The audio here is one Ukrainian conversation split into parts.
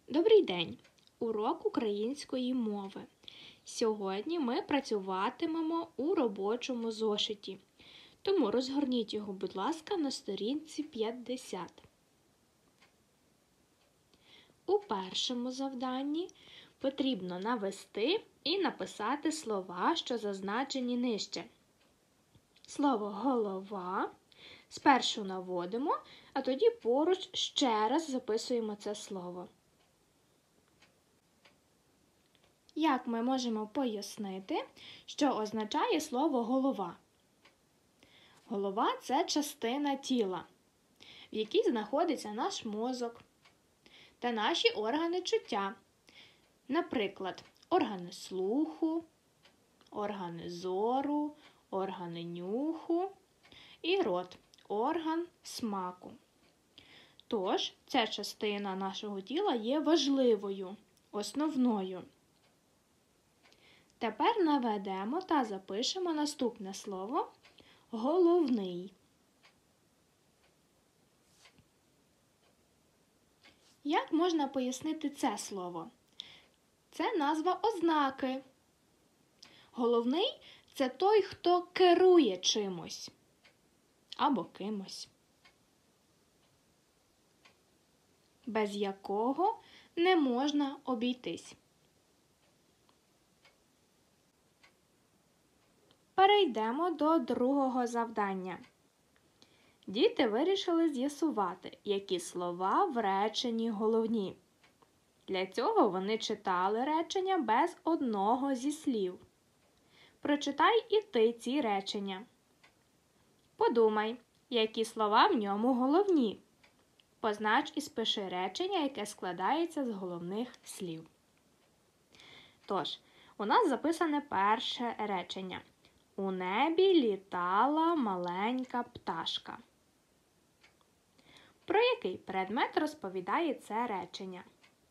Добрий день! Урок української мови. Сьогодні ми працюватимемо у робочому зошиті. Тому розгорніть його, будь ласка, на сторінці 50. У першому завданні потрібно навести і написати слова, що зазначені нижче. Слово «голова» спершу наводимо, а тоді поруч ще раз записуємо це слово. Як ми можемо пояснити, що означає слово «голова»? Голова – це частина тіла, в якій знаходиться наш мозок та наші органи чуття. Наприклад, органи слуху, органи зору, органи нюху і рот – орган смаку. Тож, ця частина нашого тіла є важливою, основною. Тепер наведемо та запишемо наступне слово «головний». Як можна пояснити це слово? Це назва ознаки. Головний – це той, хто керує чимось або кимось, без якого не можна обійтись. Перейдемо до другого завдання. Діти вирішили з'ясувати, які слова в реченні головні. Для цього вони читали речення без одного зі слів. Прочитай і ти ці речення. Подумай, які слова в ньому головні. Познач і спиши речення, яке складається з головних слів. Тож, у нас записане перше речення. У небі літала маленька пташка. Про який предмет розповідає це речення?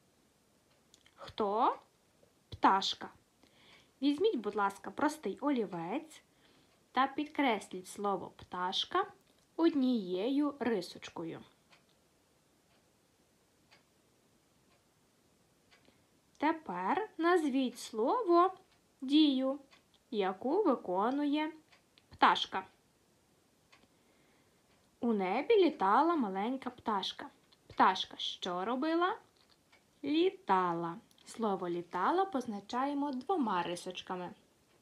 Хто? Пташка. Візьміть, будь ласка, простий олівець та підкресліть слово «пташка» однією рисочкою. Тепер назвіть слово «дію», яку виконує пташка. У небі літала маленька пташка. Пташка що робила? Літала. Слово «літала» позначаємо двома рисочками.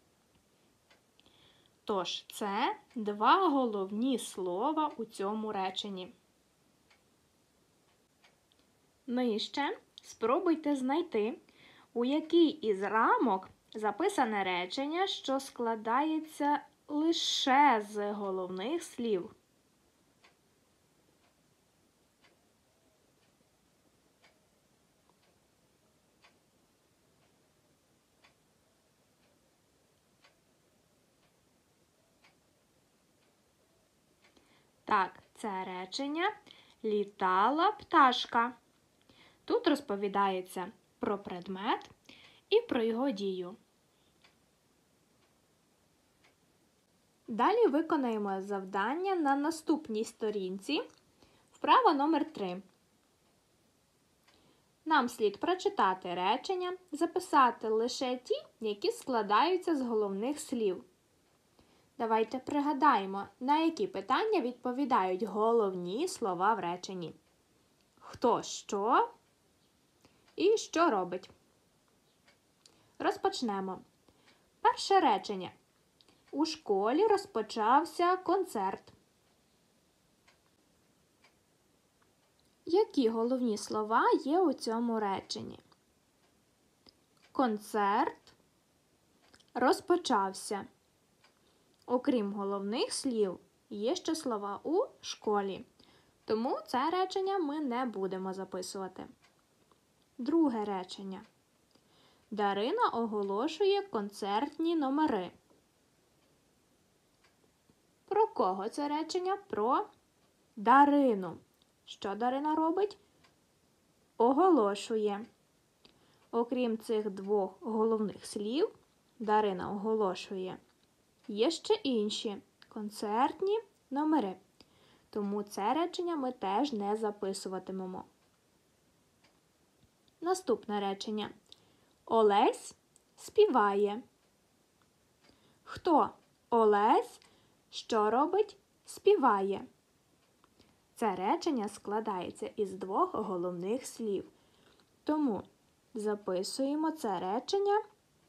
Тож, це два головні слова у цьому реченні. Нижче спробуйте знайти, у який із рамок записане речення, що складається лише з головних слів. Так, це речення «літала пташка». Тут розповідається про предмет і про його дію. Далі виконаємо завдання на наступній сторінці. Вправа номер 3. Нам слід прочитати речення, записати лише ті, які складаються з головних слів. Давайте пригадаємо, на які питання відповідають головні слова в реченні. Хто що і що робить. Розпочнемо. Перше речення. У школі розпочався концерт. Які головні слова є у цьому реченні? Концерт розпочався. Окрім головних слів, є ще слова «у школі». Тому це речення ми не будемо записувати. Друге речення. Дарина оголошує концертні номери. Про кого це речення? Про Дарину. Що Дарина робить? Оголошує. Окрім цих двох головних слів, Дарина оголошує, є ще інші концертні номери. Тому це речення ми теж не записуватимемо. Наступне речення. Олесь співає. Хто? Олесь. Що робить? Співає. Це речення складається із двох головних слів. Тому записуємо це речення.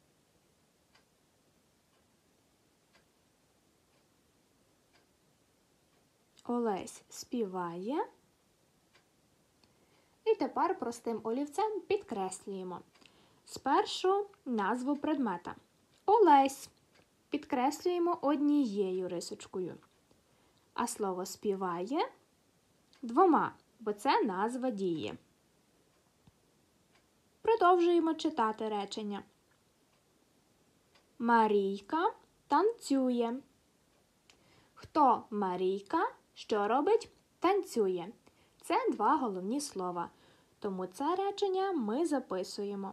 Олесь співає. І тепер простим олівцем підкреслюємо. Спершу назву предмета. Олесь. Підкреслюємо однією рисочкою. А слово співає двома, бо це назва дії. Продовжуємо читати речення. Марійка танцює. Хто Марійка? Що робить? Танцює. Це два головні слова. Тому це речення ми записуємо.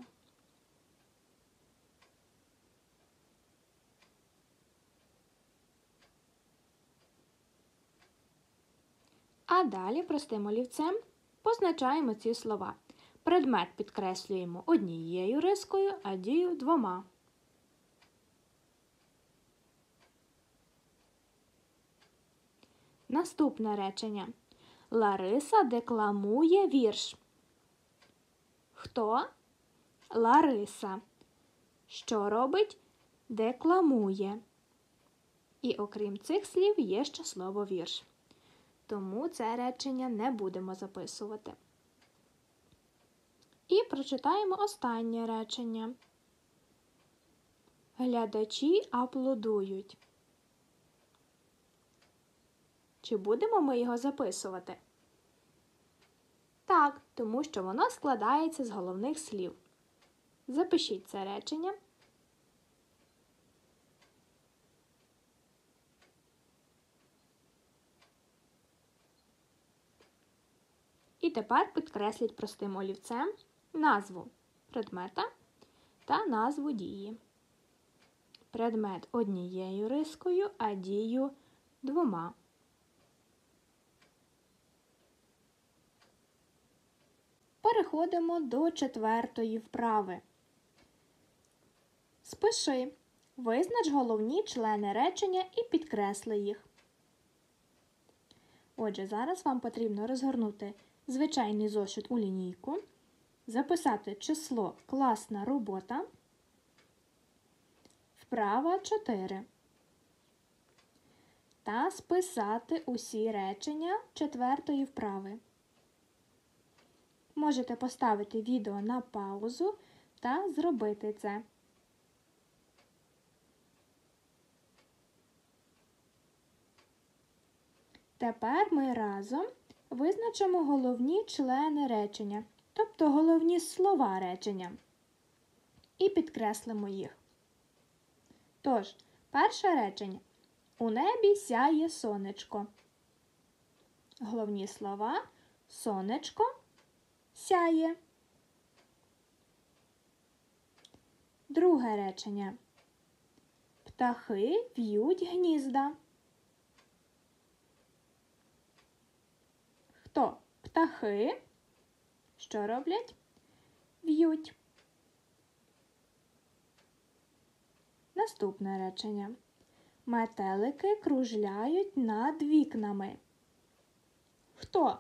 А далі простим олівцем позначаємо ці слова. Предмет підкреслюємо однією рискою, а дію двома. Наступне речення. Лариса декламує вірш. Хто? Лариса. Що робить? Декламує. І окрім цих слів є ще слово вірш. Тому це речення не будемо записувати. І прочитаємо останнє речення. Глядачі аплодують. Чи будемо ми його записувати? Так, тому що воно складається з головних слів. Запишіть це речення. І тепер підкресліть простим олівцем назву предмета та назву дії. Предмет однією рискою, а дію двома. Переходимо до четвертої вправи. Спиши, визнач головні члени речення і підкресли їх. Отже, зараз вам потрібно розгорнути звичайний зошит у лінійку, записати число «Класна робота», вправа 4 та списати усі речення четвертої вправи. Можете поставити відео на паузу та зробити це. Тепер ми разом визначимо головні члени речення, тобто головні слова речення, і підкреслимо їх. Тож, перше речення. У небі сяє сонечко. Головні слова – сонечко, сяє. Друге речення. Птахи в'ють гнізда. Хто? Птахи. Що роблять? В'ють. Наступне речення. Метелики кружляють над вікнами. Хто?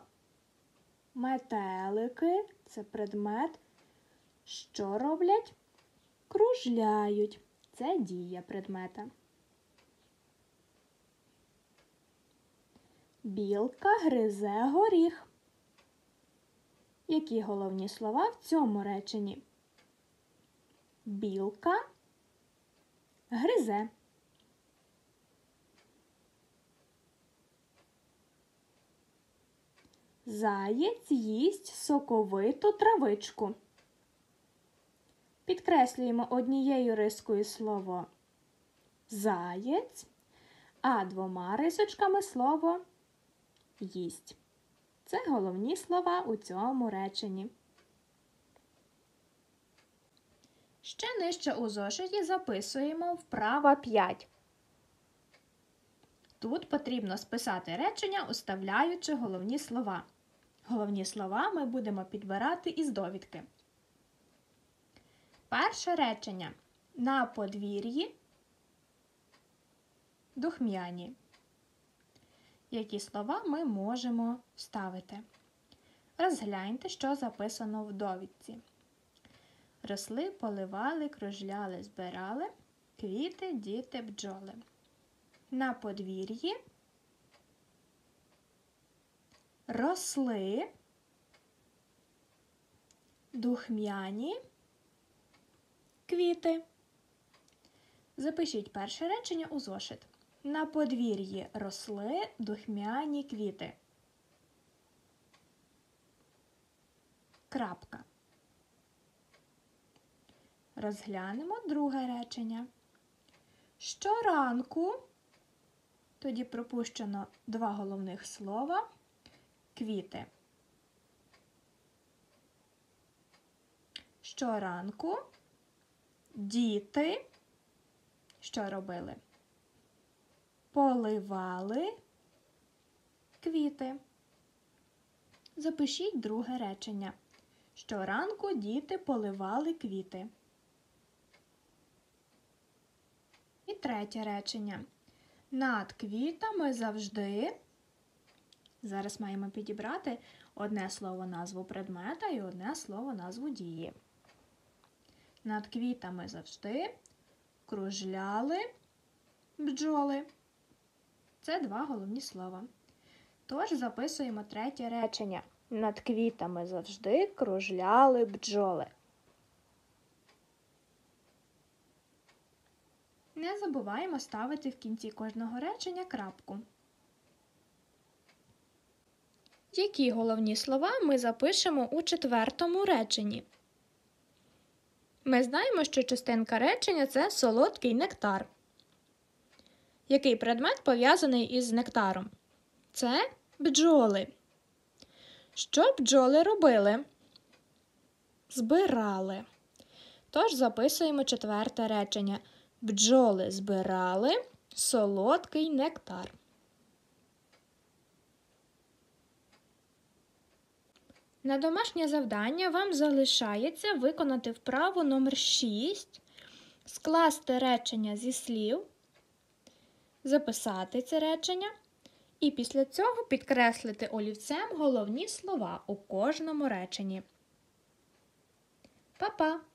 Метелики – це предмет. Що роблять? Кружляють. Це дія предмета. Білка гризе горіх. Які головні слова в цьому реченні? Білка гризе. Заєць їсть соковиту травичку. Підкреслюємо однією рискою слово заєць, а двома рисочками слово їсть. Це головні слова у цьому реченні. Ще нижче у зошиті записуємо вправа 5. Тут потрібно списати речення, уставляючи головні слова. Головні слова ми будемо підбирати із довідки. Перше речення. На подвір'ї духмяні. Які слова ми можемо вставити? Розгляньте, що записано в довідці. Росли, поливали, кружляли, збирали, квіти, діти, бджоли. На подвір'ї росли духмяні квіти. Запишіть перше речення у зошит. На подвір'ї росли духмяні квіти. Крапка. Розглянемо друге речення. Щоранку, тоді пропущено два головних слова, квіти. Щоранку діти що робили? Поливали квіти. Запишіть друге речення. Щоранку діти поливали квіти. І третє речення. Над квітами завжди. Зараз маємо підібрати одне слово назву предмета і одне слово назву дії. Над квітами завжди кружляли бджоли. Це два головні слова. Тож записуємо третє речення. Над квітами завжди кружляли бджоли. Не забуваємо ставити в кінці кожного речення крапку. Які головні слова ми запишемо у четвертому реченні? Ми знаємо, що частинка речення – це солодкий нектар. Який предмет пов'язаний із нектаром? Це бджоли. Що бджоли робили? Збирали. Тож записуємо четверте речення. Бджоли збирали солодкий нектар. На домашнє завдання вам залишається виконати вправу номер 6, скласти речення зі слів, записати це речення і після цього підкреслити олівцем головні слова у кожному реченні. Па-па!